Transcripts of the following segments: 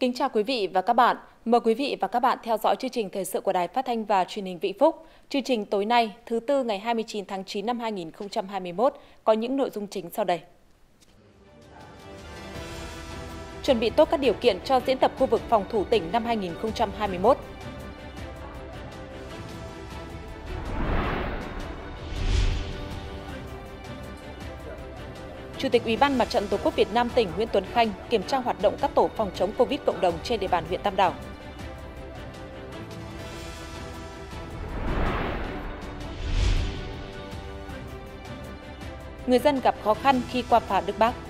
Kính chào quý vị và các bạn. Mời quý vị và các bạn theo dõi chương trình thời sự của Đài Phát thanh và Truyền hình Vĩnh Phúc. Chương trình tối nay, thứ Tư ngày 29 tháng 9 năm 2021 có những nội dung chính sau đây. Chuẩn bị tốt các điều kiện cho diễn tập khu vực phòng thủ tỉnh năm 2021. Chủ tịch Ủy ban Mặt trận Tổ quốc Việt Nam tỉnh Nguyễn Tuấn Khanh kiểm tra hoạt động các tổ phòng chống Covid cộng đồng trên địa bàn huyện Tam Đảo. Người dân gặp khó khăn khi qua phà Đức Bắc.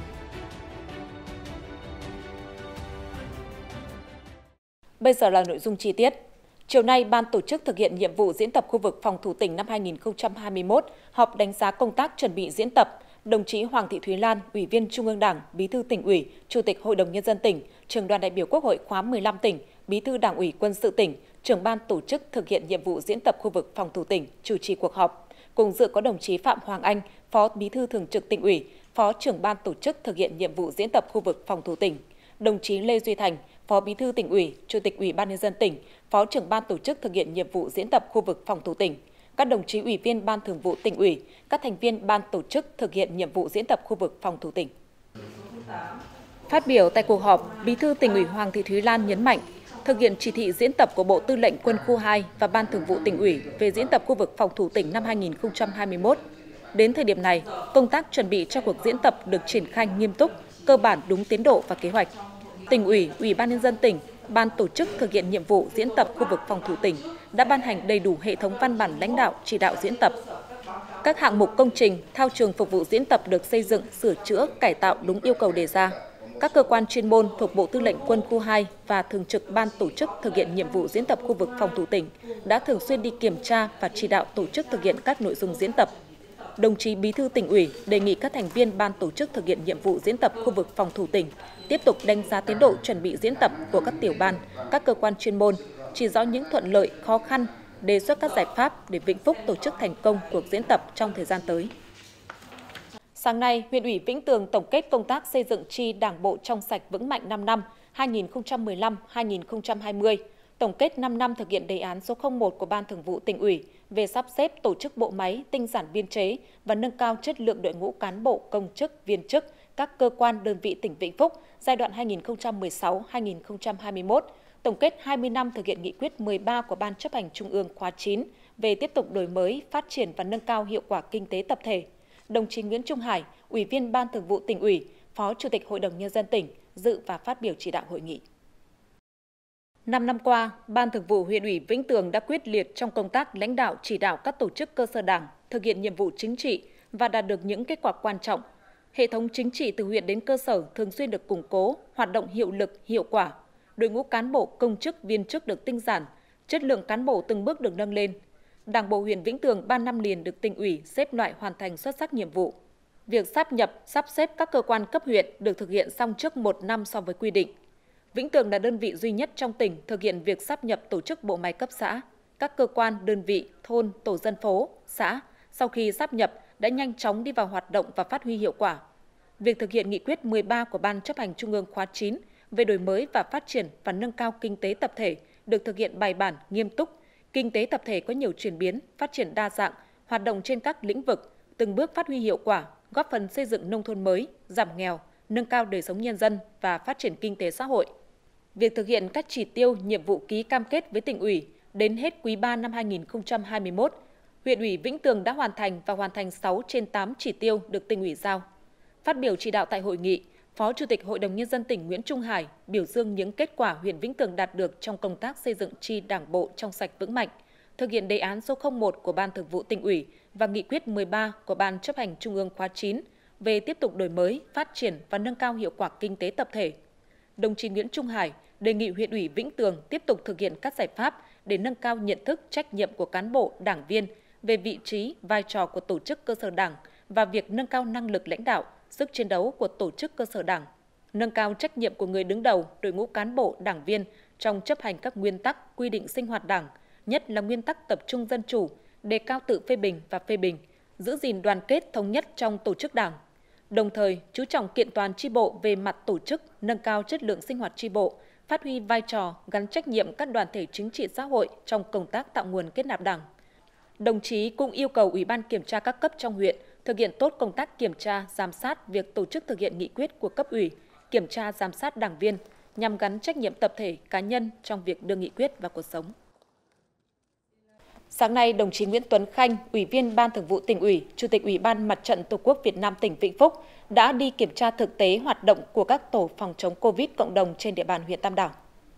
Bây giờ là nội dung chi tiết. Chiều nay, Ban tổ chức thực hiện nhiệm vụ diễn tập khu vực phòng thủ tỉnh năm 2021 họp đánh giá công tác chuẩn bị diễn tập. Đồng chí Hoàng Thị Thúy Lan, Ủy viên Trung ương Đảng, Bí thư Tỉnh ủy, Chủ tịch Hội đồng Nhân dân tỉnh, Trưởng đoàn đại biểu Quốc hội khóa 15 tỉnh, Bí thư Đảng ủy Quân sự tỉnh, Trưởng ban tổ chức thực hiện nhiệm vụ diễn tập khu vực phòng thủ tỉnh chủ trì cuộc họp. Cùng dự có đồng chí Phạm Hoàng Anh, Phó Bí thư Thường trực Tỉnh ủy, Phó Trưởng ban tổ chức thực hiện nhiệm vụ diễn tập khu vực phòng thủ tỉnh. Đồng chí Lê Duy Thành, Phó Bí thư Tỉnh ủy, Chủ tịch Ủy ban Nhân dân tỉnh, Phó Trưởng ban tổ chức thực hiện nhiệm vụ diễn tập khu vực phòng thủ tỉnh. Các đồng chí Ủy viên Ban Thường vụ Tỉnh ủy, các thành viên Ban tổ chức thực hiện nhiệm vụ diễn tập khu vực phòng thủ tỉnh. Phát biểu tại cuộc họp, Bí thư Tỉnh ủy Hoàng Thị Thúy Lan nhấn mạnh, thực hiện chỉ thị diễn tập của Bộ Tư lệnh Quân khu 2 và Ban Thường vụ Tỉnh ủy về diễn tập khu vực phòng thủ tỉnh năm 2021. Đến thời điểm này, công tác chuẩn bị cho cuộc diễn tập được triển khai nghiêm túc, cơ bản đúng tiến độ và kế hoạch. Tỉnh ủy, Ủy ban Nhân dân tỉnh, Ban tổ chức thực hiện nhiệm vụ diễn tập khu vực phòng thủ tỉnh đã ban hành đầy đủ hệ thống văn bản lãnh đạo chỉ đạo diễn tập. Các hạng mục công trình, thao trường phục vụ diễn tập được xây dựng, sửa chữa, cải tạo đúng yêu cầu đề ra. Các cơ quan chuyên môn thuộc Bộ Tư lệnh Quân khu 2 và Thường trực Ban tổ chức thực hiện nhiệm vụ diễn tập khu vực phòng thủ tỉnh đã thường xuyên đi kiểm tra và chỉ đạo tổ chức thực hiện các nội dung diễn tập. Đồng chí Bí thư Tỉnh ủy đề nghị các thành viên Ban tổ chức thực hiện nhiệm vụ diễn tập khu vực phòng thủ tỉnh tiếp tục đánh giá tiến độ chuẩn bị diễn tập của các tiểu ban, các cơ quan chuyên môn, chỉ rõ những thuận lợi, khó khăn, đề xuất các giải pháp để Vĩnh Phúc tổ chức thành công cuộc diễn tập trong thời gian tới. Sáng nay, huyện ủy Vĩnh Tường tổng kết công tác xây dựng chi Đảng bộ trong sạch vững mạnh 5 năm 2015-2020, tổng kết 5 năm thực hiện đề án số 01 của Ban Thường vụ Tỉnh ủy về sắp xếp tổ chức bộ máy, tinh giản biên chế và nâng cao chất lượng đội ngũ cán bộ, công chức, viên chức các cơ quan đơn vị tỉnh Vĩnh Phúc giai đoạn 2016-2021, tổng kết 20 năm thực hiện nghị quyết 13 của Ban chấp hành Trung ương khóa 9 về tiếp tục đổi mới, phát triển và nâng cao hiệu quả kinh tế tập thể. Đồng chí Nguyễn Trung Hải, Ủy viên Ban Thường vụ Tỉnh ủy, Phó Chủ tịch Hội đồng Nhân dân tỉnh dự và phát biểu chỉ đạo hội nghị. 5 năm qua, Ban Thường vụ huyện ủy Vĩnh Tường đã quyết liệt trong công tác lãnh đạo chỉ đạo các tổ chức cơ sở Đảng thực hiện nhiệm vụ chính trị và đạt được những kết quả quan trọng. Hệ thống chính trị từ huyện đến cơ sở thường xuyên được củng cố, hoạt động hiệu lực, hiệu quả. Đội ngũ cán bộ, công chức, viên chức được tinh giản, chất lượng cán bộ từng bước được nâng lên. Đảng bộ huyện Vĩnh Tường 3 năm liền được Tỉnh ủy xếp loại hoàn thành xuất sắc nhiệm vụ. Việc sáp nhập, sắp xếp các cơ quan cấp huyện được thực hiện xong trước 1 năm so với quy định. Vĩnh Tường là đơn vị duy nhất trong tỉnh thực hiện việc sáp nhập tổ chức bộ máy cấp xã. Các cơ quan, đơn vị, thôn, tổ dân phố, xã sau khi sáp nhập đã nhanh chóng đi vào hoạt động và phát huy hiệu quả. Việc thực hiện nghị quyết 13 của Ban chấp hành Trung ương khóa 9 về đổi mới và phát triển và nâng cao kinh tế tập thể được thực hiện bài bản, nghiêm túc. Kinh tế tập thể có nhiều chuyển biến, phát triển đa dạng, hoạt động trên các lĩnh vực, từng bước phát huy hiệu quả, góp phần xây dựng nông thôn mới, giảm nghèo, nâng cao đời sống nhân dân và phát triển kinh tế xã hội. Việc thực hiện các chỉ tiêu, nhiệm vụ ký cam kết với Tỉnh ủy đến hết quý 3 năm 2021, huyện ủy Vĩnh Tường đã hoàn thành 6 trên 8 chỉ tiêu được Tỉnh ủy giao. Phát biểu chỉ đạo tại hội nghị, Phó Chủ tịch Hội đồng Nhân dân tỉnh Nguyễn Trung Hải biểu dương những kết quả huyện Vĩnh Tường đạt được trong công tác xây dựng chi Đảng bộ trong sạch vững mạnh, thực hiện đề án số 01 của Ban Thường vụ Tỉnh ủy và nghị quyết 13 của Ban chấp hành Trung ương khóa 9 về tiếp tục đổi mới, phát triển và nâng cao hiệu quả kinh tế tập thể. Đồng chí Nguyễn Trung Hải đề nghị huyện ủy Vĩnh Tường tiếp tục thực hiện các giải pháp để nâng cao nhận thức, trách nhiệm của cán bộ, đảng viên về vị trí, vai trò của tổ chức cơ sở Đảng và việc nâng cao năng lực lãnh đạo, sức chiến đấu của tổ chức cơ sở Đảng, nâng cao trách nhiệm của người đứng đầu, đội ngũ cán bộ, đảng viên trong chấp hành các nguyên tắc, quy định sinh hoạt Đảng, nhất là nguyên tắc tập trung dân chủ, đề cao tự phê bình và phê bình, giữ gìn đoàn kết thống nhất trong tổ chức Đảng. Đồng thời, chú trọng kiện toàn chi bộ về mặt tổ chức, nâng cao chất lượng sinh hoạt chi bộ, phát huy vai trò gắn trách nhiệm các đoàn thể chính trị xã hội trong công tác tạo nguồn kết nạp Đảng. Đồng chí cũng yêu cầu Ủy ban kiểm tra các cấp trong huyện thực hiện tốt công tác kiểm tra, giám sát việc tổ chức thực hiện nghị quyết của cấp ủy, kiểm tra giám sát đảng viên nhằm gắn trách nhiệm tập thể, cá nhân trong việc đưa nghị quyết vào cuộc sống. Sáng nay, đồng chí Nguyễn Tuấn Khanh, Ủy viên Ban Thường vụ Tỉnh ủy, Chủ tịch Ủy ban Mặt trận Tổ quốc Việt Nam tỉnh Vĩnh Phúc đã đi kiểm tra thực tế hoạt động của các tổ phòng chống Covid cộng đồng trên địa bàn huyện Tam Đảo.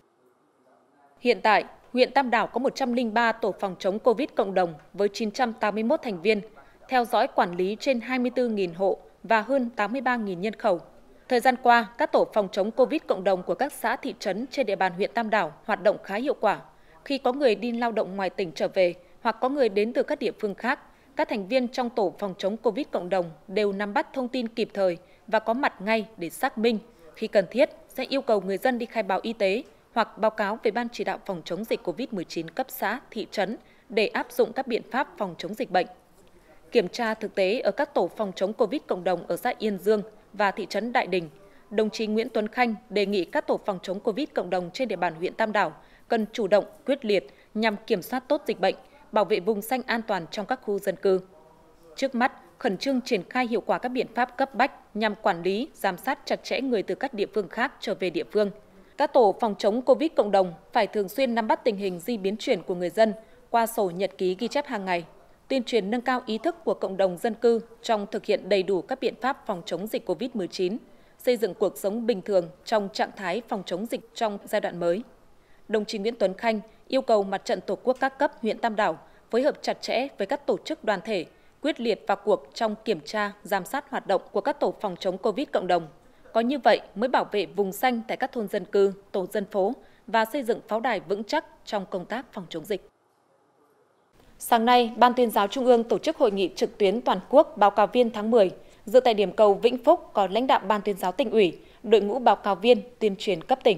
Hiện tại, huyện Tam Đảo có 103 tổ phòng chống Covid cộng đồng với 981 thành viên, theo dõi quản lý trên 24.000 hộ và hơn 83.000 nhân khẩu. Thời gian qua, các tổ phòng chống Covid cộng đồng của các xã thị trấn trên địa bàn huyện Tam Đảo hoạt động khá hiệu quả. Khi có người đi lao động ngoài tỉnh trở về hoặc có người đến từ các địa phương khác, các thành viên trong tổ phòng chống Covid cộng đồng đều nắm bắt thông tin kịp thời và có mặt ngay để xác minh. Khi cần thiết, sẽ yêu cầu người dân đi khai báo y tế hoặc báo cáo về Ban chỉ đạo phòng chống dịch Covid-19 cấp xã, thị trấn để áp dụng các biện pháp phòng chống dịch bệnh. Kiểm tra thực tế ở các tổ phòng chống Covid cộng đồng ở xã Yên Dương và thị trấn Đại Đình, đồng chí Nguyễn Tuấn Khanh đề nghị các tổ phòng chống Covid cộng đồng trên địa bàn huyện Tam Đảo cần chủ động, quyết liệt nhằm kiểm soát tốt dịch bệnh, bảo vệ vùng xanh an toàn trong các khu dân cư. Trước mắt, khẩn trương triển khai hiệu quả các biện pháp cấp bách nhằm quản lý, giám sát chặt chẽ người từ các địa phương khác trở về địa phương. Các tổ phòng chống Covid cộng đồng phải thường xuyên nắm bắt tình hình di biến chuyển của người dân qua sổ nhật ký ghi chép hàng ngày, tuyên truyền nâng cao ý thức của cộng đồng dân cư trong thực hiện đầy đủ các biện pháp phòng chống dịch Covid-19, xây dựng cuộc sống bình thường trong trạng thái phòng chống dịch trong giai đoạn mới. Đồng chí Nguyễn Tuấn Khanh yêu cầu Mặt trận Tổ quốc các cấp huyện Tam Đảo phối hợp chặt chẽ với các tổ chức đoàn thể, quyết liệt vào cuộc trong kiểm tra, giám sát hoạt động của các tổ phòng chống Covid cộng đồng. Có như vậy mới bảo vệ vùng xanh tại các thôn dân cư, tổ dân phố và xây dựng pháo đài vững chắc trong công tác phòng chống dịch. Sáng nay, Ban Tuyên giáo Trung ương tổ chức hội nghị trực tuyến toàn quốc báo cáo viên tháng 10. Dự tại điểm cầu Vĩnh Phúc có lãnh đạo Ban Tuyên giáo Tỉnh ủy, đội ngũ báo cáo viên tuyên truyền cấp tỉnh.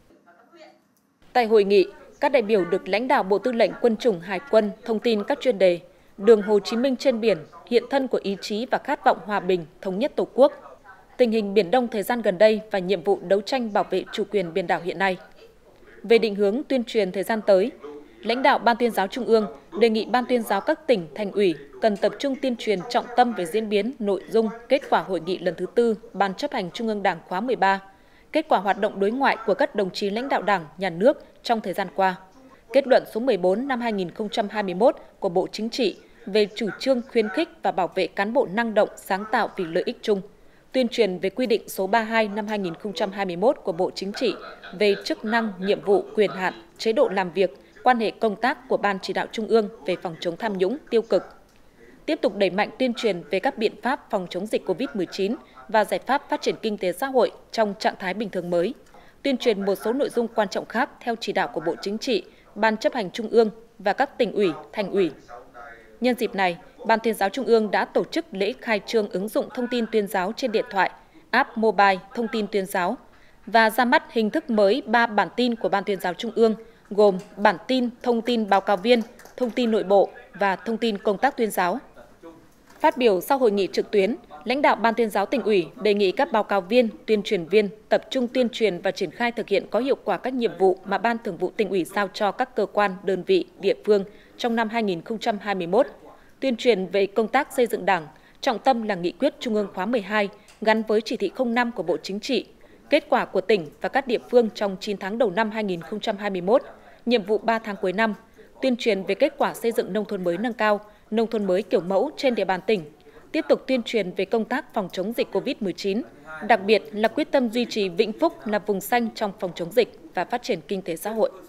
Tại hội nghị, các đại biểu được lãnh đạo Bộ Tư lệnh Quân chủng Hải quân thông tin các chuyên đề Đường Hồ Chí Minh trên biển, hiện thân của ý chí và khát vọng hòa bình, thống nhất Tổ quốc, tình hình Biển Đông thời gian gần đây và nhiệm vụ đấu tranh bảo vệ chủ quyền biển đảo hiện nay. Về định hướng tuyên truyền thời gian tới, lãnh đạo Ban Tuyên giáo Trung ương đề nghị Ban Tuyên giáo các tỉnh, thành ủy cần tập trung tuyên truyền trọng tâm về diễn biến, nội dung, kết quả hội nghị lần thứ 4 Ban chấp hành Trung ương Đảng khóa 13, kết quả hoạt động đối ngoại của các đồng chí lãnh đạo Đảng, Nhà nước trong thời gian qua, kết luận số 14 năm 2021 của Bộ Chính trị về chủ trương khuyến khích và bảo vệ cán bộ năng động, sáng tạo vì lợi ích chung, tuyên truyền về quy định số 32 năm 2021 của Bộ Chính trị về chức năng, nhiệm vụ, quyền hạn, chế độ làm việc, quan hệ công tác của Ban chỉ đạo Trung ương về phòng chống tham nhũng, tiêu cực. Tiếp tục đẩy mạnh tuyên truyền về các biện pháp phòng chống dịch Covid-19 và giải pháp phát triển kinh tế xã hội trong trạng thái bình thường mới. Tuyên truyền một số nội dung quan trọng khác theo chỉ đạo của Bộ Chính trị, Ban chấp hành Trung ương và các tỉnh ủy, thành ủy. Nhân dịp này, Ban Tuyên giáo Trung ương đã tổ chức lễ khai trương ứng dụng thông tin tuyên giáo trên điện thoại, app mobile thông tin tuyên giáo và ra mắt hình thức mới 3 bản tin của Ban Tuyên giáo Trung ương gồm bản tin thông tin báo cáo viên, thông tin nội bộ và thông tin công tác tuyên giáo. Phát biểu sau hội nghị trực tuyến, lãnh đạo Ban Tuyên giáo Tỉnh ủy đề nghị các báo cáo viên, tuyên truyền viên tập trung tuyên truyền và triển khai thực hiện có hiệu quả các nhiệm vụ mà Ban Thường vụ Tỉnh ủy giao cho các cơ quan, đơn vị, địa phương trong năm 2021. Tuyên truyền về công tác xây dựng Đảng, trọng tâm là nghị quyết Trung ương khóa 12 gắn với chỉ thị 05 của Bộ Chính trị, kết quả của tỉnh và các địa phương trong 9 tháng đầu năm 2021, nhiệm vụ 3 tháng cuối năm, tuyên truyền về kết quả xây dựng nông thôn mới nâng cao, nông thôn mới kiểu mẫu trên địa bàn tỉnh, tiếp tục tuyên truyền về công tác phòng chống dịch Covid-19, đặc biệt là quyết tâm duy trì Vĩnh Phúc là vùng xanh trong phòng chống dịch và phát triển kinh tế xã hội.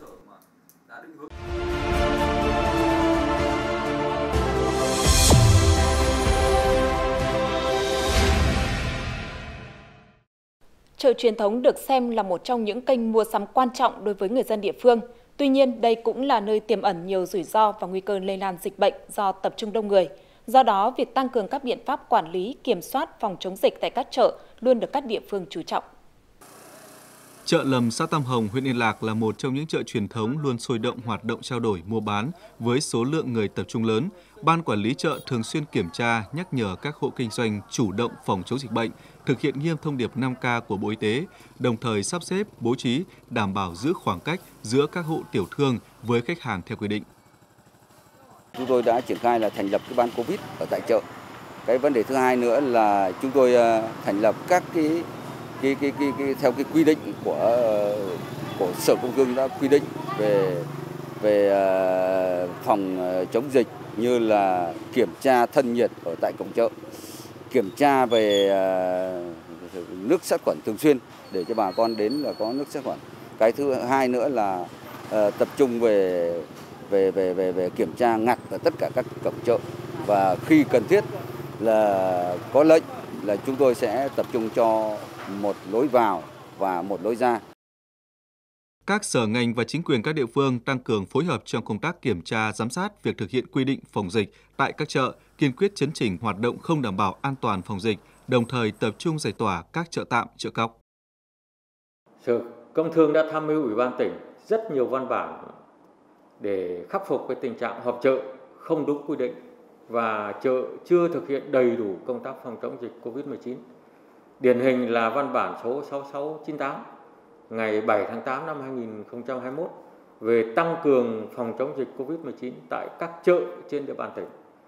Chợ truyền thống được xem là một trong những kênh mua sắm quan trọng đối với người dân địa phương. Tuy nhiên, đây cũng là nơi tiềm ẩn nhiều rủi ro và nguy cơ lây lan dịch bệnh do tập trung đông người. Do đó, việc tăng cường các biện pháp quản lý, kiểm soát, phòng chống dịch tại các chợ luôn được các địa phương chú trọng. Chợ Lầm xã Tam Hồng, huyện Yên Lạc là một trong những chợ truyền thống luôn sôi động hoạt động trao đổi mua bán với số lượng người tập trung lớn. Ban quản lý chợ thường xuyên kiểm tra, nhắc nhở các hộ kinh doanh chủ động phòng chống dịch bệnh, thực hiện nghiêm thông điệp 5K của Bộ Y tế, đồng thời sắp xếp, bố trí, đảm bảo giữ khoảng cách giữa các hộ tiểu thương với khách hàng theo quy định. Chúng tôi đã triển khai là thành lập cái ban Covid ở tại chợ. Cái vấn đề thứ hai nữa là chúng tôi thành lập các cái theo cái quy định của Sở Công Thương đã quy định về phòng chống dịch, như là kiểm tra thân nhiệt ở tại cổng chợ, kiểm tra về nước sát khuẩn thường xuyên để cho bà con đến là có nước sát khuẩn. Cái thứ hai nữa là tập trung về kiểm tra ngặt ở tất cả các cổng chợ, và khi cần thiết là có lệnh là chúng tôi sẽ tập trung cho một lối vào và một lối ra. Các sở ngành và chính quyền các địa phương tăng cường phối hợp trong công tác kiểm tra, giám sát việc thực hiện quy định phòng dịch tại các chợ, kiên quyết chấn chỉnh hoạt động không đảm bảo an toàn phòng dịch, đồng thời tập trung giải tỏa các chợ tạm, chợ cóc. Sở Công Thương đã tham mưu Ủy ban tỉnh rất nhiều văn bản để khắc phục cái tình trạng họp chợ không đúng quy định và chợ chưa thực hiện đầy đủ công tác phòng chống dịch COVID-19. Điển hình là văn bản số 6698 ngày 7 tháng 8 năm 2021 về tăng cường phòng chống dịch COVID-19 tại các chợ trên địa bàn tỉnh.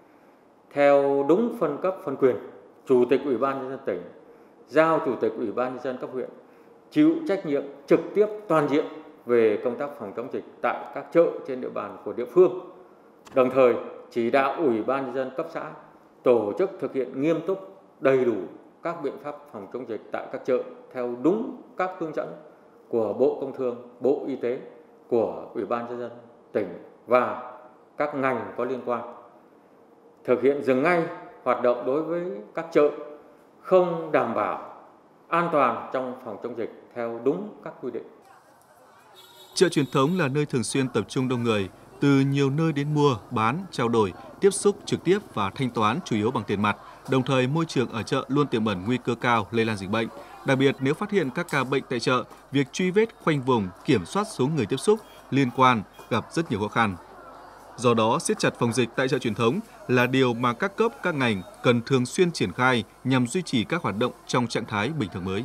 Theo đúng phân cấp phân quyền, Chủ tịch Ủy ban nhân dân tỉnh giao Chủ tịch Ủy ban nhân dân cấp huyện chịu trách nhiệm trực tiếp toàn diện về công tác phòng chống dịch tại các chợ trên địa bàn của địa phương. Đồng thời chỉ đạo Ủy ban nhân dân cấp xã tổ chức thực hiện nghiêm túc, đầy đủ các biện pháp phòng chống dịch tại các chợ theo đúng các hướng dẫn của Bộ Công Thương, Bộ Y tế, của Ủy ban nhân dân tỉnh và các ngành có liên quan. Thực hiện dừng ngay hoạt động đối với các chợ không đảm bảo an toàn trong phòng chống dịch theo đúng các quy định. Chợ truyền thống là nơi thường xuyên tập trung đông người, từ nhiều nơi đến mua, bán, trao đổi, tiếp xúc trực tiếp và thanh toán chủ yếu bằng tiền mặt. Đồng thời, môi trường ở chợ luôn tiềm ẩn nguy cơ cao lây lan dịch bệnh. Đặc biệt, nếu phát hiện các ca bệnh tại chợ, việc truy vết, khoanh vùng, kiểm soát số người tiếp xúc liên quan gặp rất nhiều khó khăn. Do đó, siết chặt phòng dịch tại chợ truyền thống là điều mà các cấp, các ngành cần thường xuyên triển khai nhằm duy trì các hoạt động trong trạng thái bình thường mới.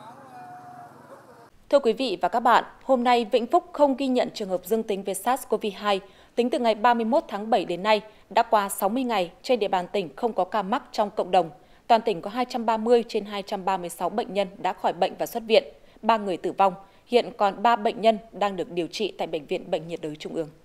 Thưa quý vị và các bạn, hôm nay Vĩnh Phúc không ghi nhận trường hợp dương tính với SARS-CoV-2. Tính từ ngày 31 tháng 7 đến nay, đã qua 60 ngày, trên địa bàn tỉnh không có ca mắc trong cộng đồng. Toàn tỉnh có 230 trên 236 bệnh nhân đã khỏi bệnh và xuất viện, 3 người tử vong. Hiện còn 3 bệnh nhân đang được điều trị tại Bệnh viện Bệnh nhiệt đới Trung ương.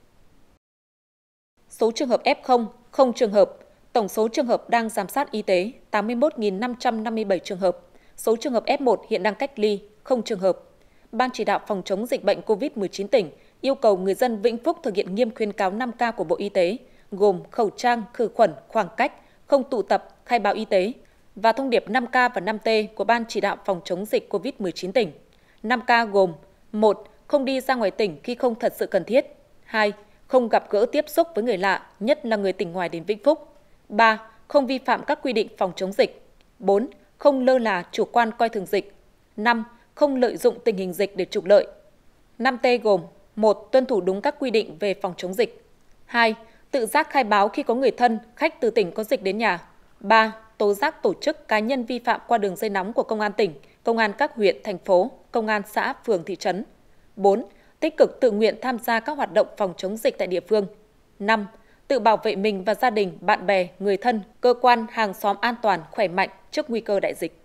Số trường hợp F0, không trường hợp. Tổng số trường hợp đang giám sát y tế, 81.557 trường hợp. Số trường hợp F1 hiện đang cách ly, không trường hợp. Ban chỉ đạo phòng chống dịch bệnh COVID-19 tỉnh yêu cầu người dân Vĩnh Phúc thực hiện nghiêm khuyến cáo 5K của Bộ Y tế, gồm khẩu trang, khử khuẩn, khoảng cách, không tụ tập, khai báo y tế, và thông điệp 5K và 5T của Ban chỉ đạo phòng chống dịch COVID-19 tỉnh. 5K gồm: 1. Không đi ra ngoài tỉnh khi không thật sự cần thiết. 2. Không gặp gỡ tiếp xúc với người lạ, nhất là người tỉnh ngoài đến Vĩnh Phúc. 3. Không vi phạm các quy định phòng chống dịch. 4. Không lơ là chủ quan coi thường dịch. 5. Không lợi dụng tình hình dịch để trục lợi. 5T gồm: 1. Tuân thủ đúng các quy định về phòng chống dịch. 2. Tự giác khai báo khi có người thân, khách từ tỉnh có dịch đến nhà. 3. Tố giác tổ chức cá nhân vi phạm qua đường dây nóng của Công an tỉnh, Công an các huyện, thành phố, Công an xã, phường, thị trấn. 4. Tích cực tự nguyện tham gia các hoạt động phòng chống dịch tại địa phương. 5. Tự bảo vệ mình và gia đình, bạn bè, người thân, cơ quan, hàng xóm an toàn, khỏe mạnh trước nguy cơ đại dịch.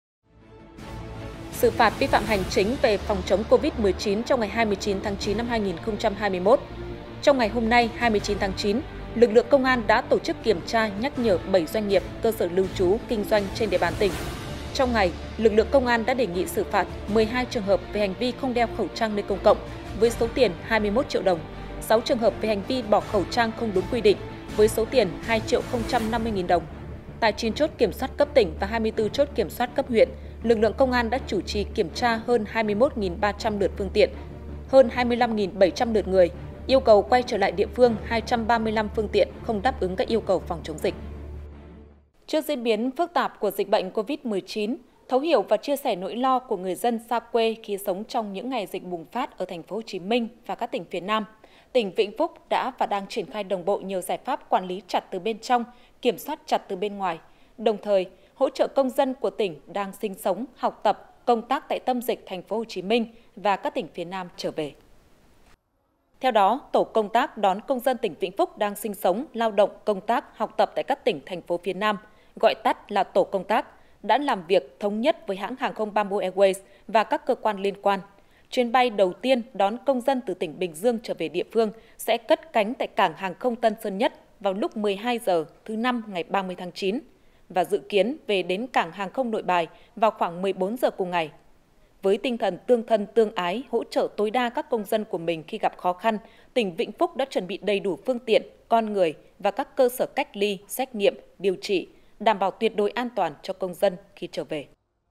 Xử phạt vi phạm hành chính về phòng chống COVID-19 trong ngày 29 tháng 9 năm 2021. Trong ngày hôm nay, 29 tháng 9, lực lượng công an đã tổ chức kiểm tra nhắc nhở 7 doanh nghiệp, cơ sở lưu trú, kinh doanh trên địa bàn tỉnh. Trong ngày, lực lượng công an đã đề nghị xử phạt 12 trường hợp về hành vi không đeo khẩu trang nơi công cộng với số tiền 21 triệu đồng, 6 trường hợp về hành vi bỏ khẩu trang không đúng quy định với số tiền 2.050.000 đồng. Tại 9 chốt kiểm soát cấp tỉnh và 24 chốt kiểm soát cấp huyện, lực lượng công an đã chủ trì kiểm tra hơn 21.300 lượt phương tiện, hơn 25.700 lượt người, yêu cầu quay trở lại địa phương 235 phương tiện không đáp ứng các yêu cầu phòng chống dịch. Trước diễn biến phức tạp của dịch bệnh COVID-19, Thấu hiểu và chia sẻ nỗi lo của người dân xa quê khi sống trong những ngày dịch bùng phát ở thành phố Hồ Chí Minh và các tỉnh phía Nam, tỉnh Vĩnh Phúc đã và đang triển khai đồng bộ nhiều giải pháp quản lý chặt từ bên trong, kiểm soát chặt từ bên ngoài, đồng thời hỗ trợ công dân của tỉnh đang sinh sống, học tập, công tác tại tâm dịch thành phố Hồ Chí Minh và các tỉnh phía Nam trở về. Theo đó, tổ công tác đón công dân tỉnh Vĩnh Phúc đang sinh sống, lao động, công tác, học tập tại các tỉnh thành phố phía Nam, gọi tắt là tổ công tác, đã làm việc thống nhất với hãng hàng không Bamboo Airways và các cơ quan liên quan. Chuyến bay đầu tiên đón công dân từ tỉnh Bình Dương trở về địa phương sẽ cất cánh tại cảng hàng không Tân Sơn Nhất vào lúc 12 giờ thứ Năm ngày 30 tháng 9 và dự kiến về đến cảng hàng không Nội Bài vào khoảng 14 giờ cùng ngày. Với tinh thần tương thân tương ái, hỗ trợ tối đa các công dân của mình khi gặp khó khăn, tỉnh Vĩnh Phúc đã chuẩn bị đầy đủ phương tiện, con người và các cơ sở cách ly, xét nghiệm, điều trị, đảm bảo tuyệt đối an toàn cho công dân khi trở về.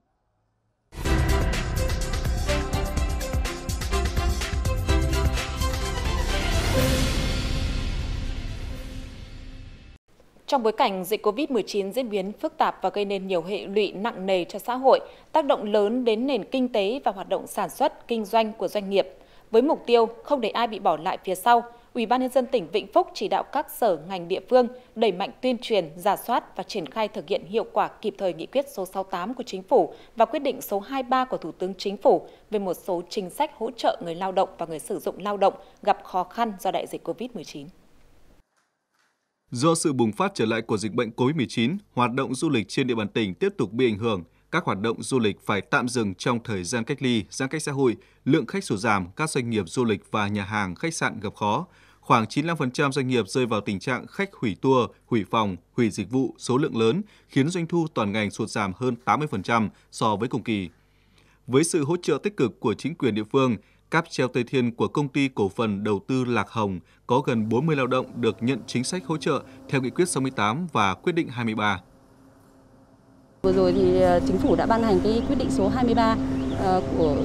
Trong bối cảnh dịch COVID-19 diễn biến phức tạp và gây nên nhiều hệ lụy nặng nề cho xã hội, tác động lớn đến nền kinh tế và hoạt động sản xuất, kinh doanh của doanh nghiệp, với mục tiêu không để ai bị bỏ lại phía sau, Ủy ban nhân dân tỉnh Vĩnh Phúc chỉ đạo các sở ngành địa phương đẩy mạnh tuyên truyền, rà soát và triển khai thực hiện hiệu quả kịp thời nghị quyết số 68 của Chính phủ và quyết định số 23 của Thủ tướng Chính phủ về một số chính sách hỗ trợ người lao động và người sử dụng lao động gặp khó khăn do đại dịch COVID-19. Do sự bùng phát trở lại của dịch bệnh COVID-19, hoạt động du lịch trên địa bàn tỉnh tiếp tục bị ảnh hưởng. Các hoạt động du lịch phải tạm dừng trong thời gian cách ly, giãn cách xã hội, lượng khách sụt giảm, các doanh nghiệp du lịch và nhà hàng, khách sạn gặp khó. Khoảng 95% doanh nghiệp rơi vào tình trạng khách hủy tour, hủy phòng, hủy dịch vụ số lượng lớn, khiến doanh thu toàn ngành sụt giảm hơn 80% so với cùng kỳ. Với sự hỗ trợ tích cực của chính quyền địa phương, cáp treo Tây Thiên của Công ty Cổ phần Đầu tư Lạc Hồng có gần 40 lao động được nhận chính sách hỗ trợ theo Nghị quyết 68 và Quyết định 23. Vừa rồi thì Chính phủ đã ban hành cái quyết định số 23 của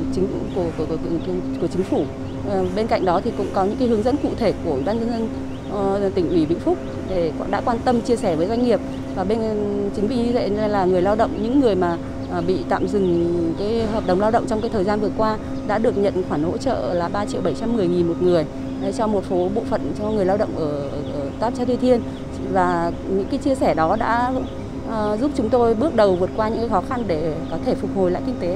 Chính phủ. Bên cạnh đó thì cũng có những cái hướng dẫn cụ thể của Ủy ban nhân dân tỉnh ủy Vĩnh Phúc để đã quan tâm chia sẻ với doanh nghiệp, và chính vì như vậy nên là người lao động, những người mà bị tạm dừng cái hợp đồng lao động trong cái thời gian vừa qua đã được nhận khoản hỗ trợ là 3.710.000 một người cho một số bộ phận cho người lao động ở cáp treo Tây Thiên, và những cái chia sẻ đó đã giúp chúng tôi bước đầu vượt qua những khó khăn để có thể phục hồi lại kinh tế.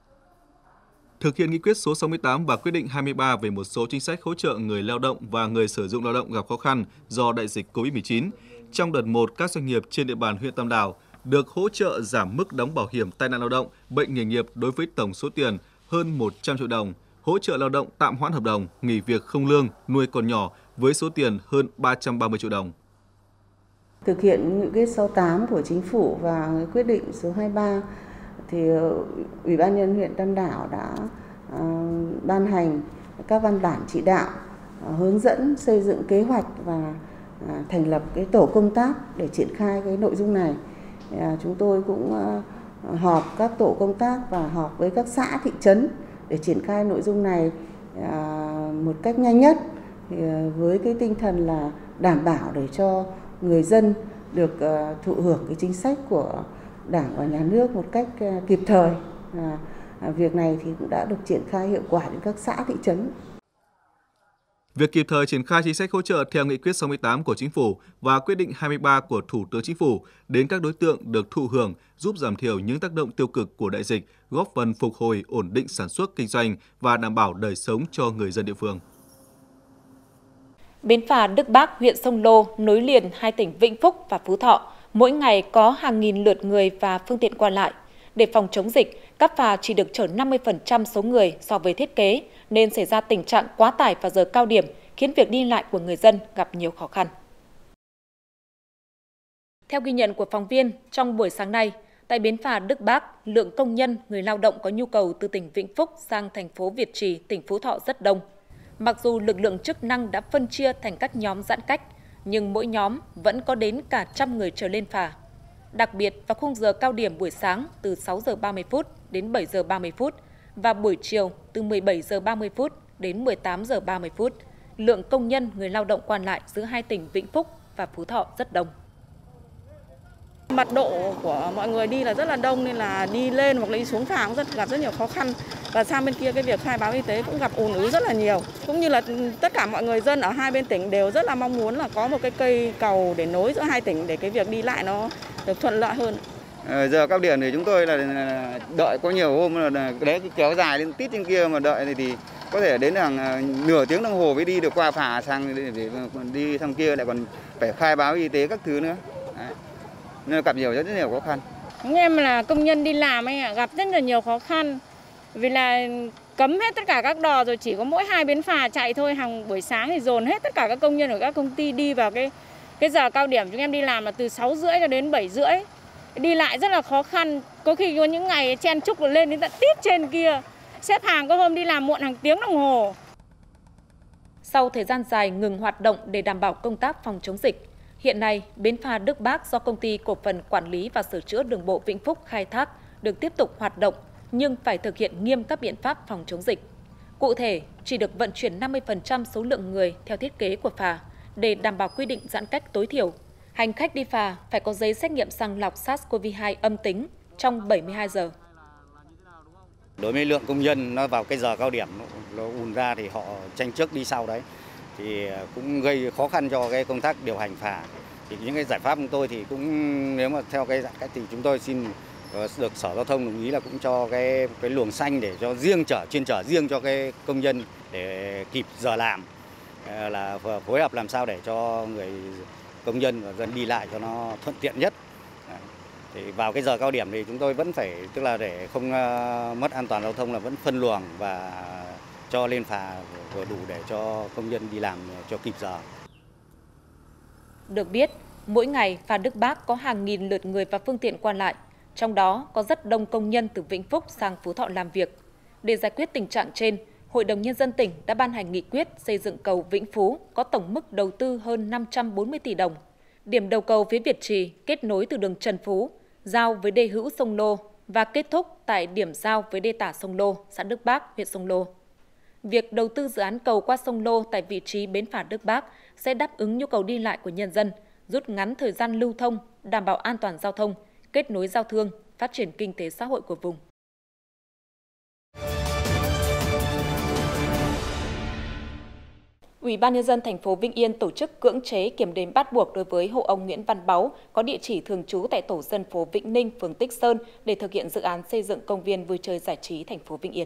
Thực hiện nghị quyết số 68 và quyết định 23 về một số chính sách hỗ trợ người lao động và người sử dụng lao động gặp khó khăn do đại dịch COVID-19, trong đợt 1, các doanh nghiệp trên địa bàn huyện Tam Đảo được hỗ trợ giảm mức đóng bảo hiểm tai nạn lao động, bệnh nghề nghiệp đối với tổng số tiền hơn 100 triệu đồng, hỗ trợ lao động tạm hoãn hợp đồng, nghỉ việc không lương, nuôi con nhỏ với số tiền hơn 330 triệu đồng. Thực hiện nghị quyết 68 của Chính phủ và quyết định số 23 thì Ủy ban nhân dân huyện Tam Đảo đã ban hành các văn bản chỉ đạo, hướng dẫn xây dựng kế hoạch và thành lập cái tổ công tác để triển khai cái nội dung này. Chúng tôi cũng họp các tổ công tác và họp với các xã, thị trấn để triển khai nội dung này một cách nhanh nhất, với cái tinh thần là đảm bảo để cho người dân được thụ hưởng cái chính sách của Đảng và Nhà nước một cách kịp thời. Việc này thì cũng đã được triển khai hiệu quả đến các xã, thị trấn. Việc kịp thời triển khai chính sách hỗ trợ theo Nghị quyết 68 của Chính phủ và Quyết định 23 của Thủ tướng Chính phủ đến các đối tượng được thụ hưởng giúp giảm thiểu những tác động tiêu cực của đại dịch, góp phần phục hồi, ổn định sản xuất, kinh doanh và đảm bảo đời sống cho người dân địa phương. Bến phà Đức Bác, huyện Sông Lô nối liền hai tỉnh Vĩnh Phúc và Phú Thọ, mỗi ngày có hàng nghìn lượt người và phương tiện qua lại. Để phòng chống dịch, các phà chỉ được chở 50% số người so với thiết kế, nên xảy ra tình trạng quá tải vào giờ cao điểm, khiến việc đi lại của người dân gặp nhiều khó khăn. Theo ghi nhận của phóng viên, trong buổi sáng nay, tại bến phà Đức Bác, lượng công nhân, người lao động có nhu cầu từ tỉnh Vĩnh Phúc sang thành phố Việt Trì, tỉnh Phú Thọ rất đông. Mặc dù lực lượng chức năng đã phân chia thành các nhóm giãn cách, nhưng mỗi nhóm vẫn có đến cả 100 người trở lên phà. Đặc biệt vào khung giờ cao điểm buổi sáng từ 6 giờ 30 phút đến 7 giờ 30 phút và buổi chiều từ 17 giờ 30 phút đến 18 giờ 30 phút, lượng công nhân, người lao động qua lại giữa hai tỉnh Vĩnh Phúc và Phú Thọ rất đông. Mật độ của mọi người đi là rất là đông nên là đi lên hoặc là đi xuống phà cũng gặp rất nhiều khó khăn. Và sang bên kia cái việc khai báo y tế cũng gặp ùn ứ rất là nhiều. Cũng như là tất cả mọi người dân ở hai bên tỉnh đều rất là mong muốn là có một cái cây cầu để nối giữa hai tỉnh để cái việc đi lại nó được thuận lợi hơn. Giờ cao điểm thì chúng tôi là đợi có nhiều hôm là đấy kéo dài lên tít trên kia mà đợi thì có thể đến hàng nửa tiếng đồng hồ mới đi được qua phà sang để đi thằng kia lại còn phải khai báo y tế các thứ nữa. Đấy. Nên gặp rất nhiều khó khăn. Chúng em là công nhân đi làm ấy gặp rất là nhiều khó khăn vì là cấm hết tất cả các đò rồi, chỉ có mỗi hai bến phà chạy thôi. Hàng buổi sáng thì dồn hết tất cả các công nhân ở các công ty đi vào cái giờ cao điểm. Chúng em đi làm là từ 6:30 cho đến 7:30. Đi lại rất là khó khăn, có khi có những ngày chen chúc lên đến tận tít trên kia. Xếp hàng có hôm đi làm muộn hàng tiếng đồng hồ. Sau thời gian dài ngừng hoạt động để đảm bảo công tác phòng chống dịch, hiện nay bến phà Đức Bác do Công ty Cổ phần Quản lý và Sửa chữa Đường bộ Vĩnh Phúc khai thác được tiếp tục hoạt động nhưng phải thực hiện nghiêm các biện pháp phòng chống dịch. Cụ thể, chỉ được vận chuyển 50% số lượng người theo thiết kế của phà để đảm bảo quy định giãn cách tối thiểu. Hành khách đi phà phải có giấy xét nghiệm sàng lọc SARS-CoV-2 âm tính trong 72 giờ. Đối với lượng công nhân nó vào cái giờ cao điểm nó ùn ra thì họ tranh trước đi sau đấy thì cũng gây khó khăn cho cái công tác điều hành phà. Thì những cái giải pháp của tôi thì cũng nếu mà theo cái giãn cách thì chúng tôi xin được Sở Giao thông đồng ý là cũng cho cái luồng xanh để cho chuyên chở riêng cho cái công nhân để kịp giờ làm, là phối hợp làm sao để cho người công nhân và dân đi lại cho nó thuận tiện nhất. Thì vào cái giờ cao điểm thì chúng tôi vẫn phải, tức là để không mất an toàn giao thông là vẫn phân luồng và cho lên phà vừa đủ để cho công nhân đi làm cho kịp giờ. Được biết, mỗi ngày phà Đức Bác có hàng nghìn lượt người và phương tiện qua lại, trong đó có rất đông công nhân từ Vĩnh Phúc sang Phú Thọ làm việc. Để giải quyết tình trạng trên, Hội đồng Nhân dân tỉnh đã ban hành nghị quyết xây dựng cầu Vĩnh Phú có tổng mức đầu tư hơn 540 tỷ đồng. Điểm đầu cầu phía Việt Trì kết nối từ đường Trần Phú, giao với đê hữu sông Lô và kết thúc tại điểm giao với đê tả sông Lô, xã Đức Bác, huyện Sông Lô. Việc đầu tư dự án cầu qua sông Lô tại vị trí bến phà Đức Bác sẽ đáp ứng nhu cầu đi lại của nhân dân, rút ngắn thời gian lưu thông, đảm bảo an toàn giao thông, kết nối giao thương, phát triển kinh tế xã hội của vùng. Ủy ban Nhân dân thành phố Vĩnh Yên tổ chức cưỡng chế kiểm đếm bắt buộc đối với hộ ông Nguyễn Văn Báu có địa chỉ thường trú tại tổ dân phố Vĩnh Ninh, phường Tích Sơn để thực hiện dự án xây dựng công viên vui chơi giải trí thành phố Vĩnh Yên.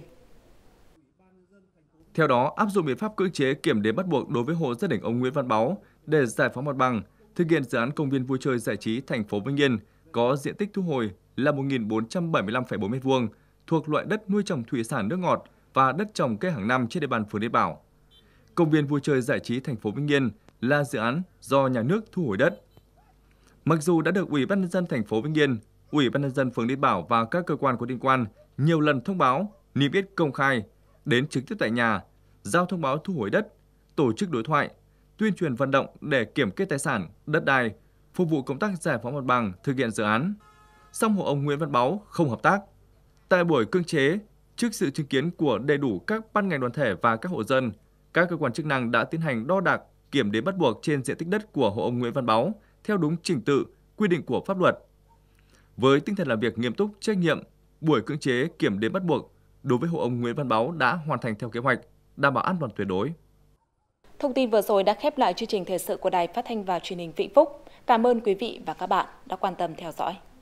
Theo đó, áp dụng biện pháp cưỡng chế kiểm đếm bắt buộc đối với hộ gia đình ông Nguyễn Văn Báu để giải phóng mặt bằng, thực hiện dự án công viên vui chơi giải trí thành phố Vĩnh Yên có diện tích thu hồi là 1.475,4 m2 thuộc loại đất nuôi trồng thủy sản nước ngọt và đất trồng cây hàng năm trên địa bàn phường Liên Bảo. Công viên vui chơi giải trí thành phố Vĩnh Yên là dự án do nhà nước thu hồi đất. Mặc dù đã được Ủy ban Nhân dân thành phố Vĩnh Yên, Ủy ban Nhân dân phường Liên Bảo và các cơ quan có liên quan nhiều lần thông báo, niêm yết công khai, đến trực tiếp tại nhà, giao thông báo thu hồi đất, tổ chức đối thoại, tuyên truyền vận động để kiểm kê tài sản, đất đai, phục vụ công tác giải phóng mặt bằng, thực hiện dự án. Song hộ ông Nguyễn Văn Báu không hợp tác. Tại buổi cưỡng chế, trước sự chứng kiến của đầy đủ các ban ngành đoàn thể và các hộ dân, các cơ quan chức năng đã tiến hành đo đạc, kiểm đếm bắt buộc trên diện tích đất của hộ ông Nguyễn Văn Báu theo đúng trình tự, quy định của pháp luật. Với tinh thần làm việc nghiêm túc, trách nhiệm, buổi cưỡng chế kiểm đếm bắt buộc đối với hộ ông Nguyễn Văn Báu đã hoàn thành theo kế hoạch, đảm bảo an toàn tuyệt đối. Thông tin vừa rồi đã khép lại chương trình thời sự của Đài Phát thanh và Truyền hình Vĩnh Phúc. Cảm ơn quý vị và các bạn đã quan tâm theo dõi.